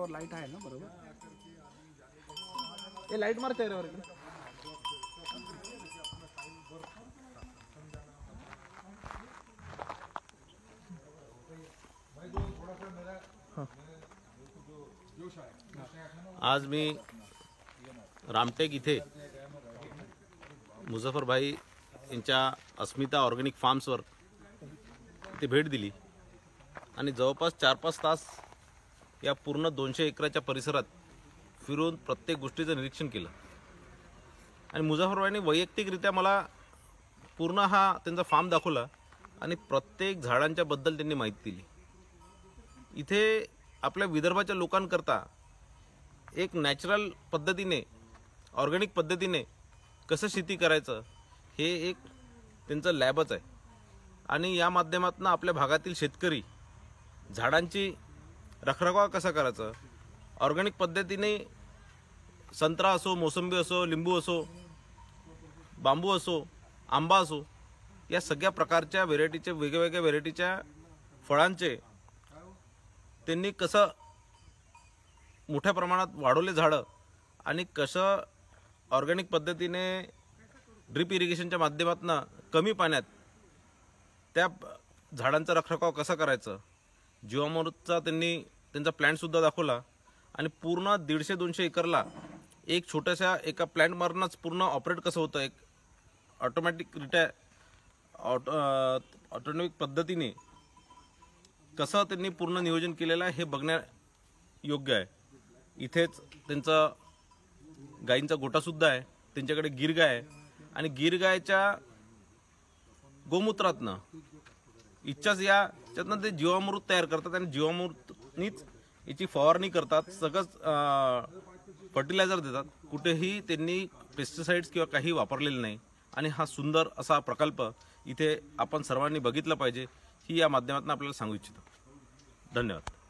चेहऱ्यावर लाईट आहे ना बरोबर. हे लाईट मार चेहऱ्यावर. आज मी रामटेक इथे मुझफ्फर भाई यांच्या अस्मिता ऑर्गॅनिक फार्म्सवर ते भेट दिली आणि जवळपास 4-5 तास या पूर्ण 200 एकराच्या परिसरात फिरून प्रत्येक गोष्टीचं निरीक्षण केलं. आणि मुझफ्फर भाईंनी वैयक्तिकरित्या मला पूर्ण हा त्यांचा फार्म दाखवला आणि प्रत्येक झाडांच्या बद्दल त्यांनी माहिती दिली. इथे आपल्या विदर्भाच्या लोकांकरता एक नॅचरल पद्धतीने ऑर्गॅनिक पद्धतीने कसं शेती करायचं हे एक त्यांचं लॅबच आहे. आणि या माध्यमातून आपल्या भागातील शेतकरी झाडांची रखरखाव कसा करायचं, ऑर्गॅनिक पद्धतीने संत्रा असो, मोसंबी असो, लिंबू असो, बांबू असो, आंबा असो, या सगळ्या प्रकारच्या व्हेरायटीचे वेगवेगळ्या व्हेरायटीच्या फळांचे त्यांनी कसं मोठ्या प्रमाणात वाढवले झाडं आणि कसं ऑर्गॅनिक पद्धतीने ड्रिप इरिगेशनच्या माध्यमातून कमी पाण्यात त्या झाडांचा रखरखाव कसा करायचं, जीवामृतचा त्यांनी त्यांचा प्लॅनसुद्धा दाखवला. आणि पूर्ण 150-200 एकरला एक छोट्याशा एका प्लॅन्टवरनंच पूर्ण ऑपरेट कसं होतं, एक ऑटोमॅटिकरित्या ऑटोमॅटिक पद्धतीने कसं त्यांनी पूर्ण नियोजन केलेलं आहे हे बघण्यायोग्य आहे. इथेच त्यांचा गायींचा गोठासुद्धा आहे, त्यांच्याकडे गीर गाय आहे आणि गीर गायच्या गोमूत्रातनं इच्छाच याच्यातनं ते जीवामृत तयार करतात आणि जीवामृतनीच याची फवारणी करतात, सगळंच फर्टिलायझर देतात. कुठेही त्यांनी पेस्टिसाइड्स किंवा काही वापरलेलं नाही. आणि हा सुंदर असा प्रकल्प इथे आपण सर्वांनी बघितला पाहिजे ही या माध्यमातून आपल्याला सांगू इच्छितो. धन्यवाद.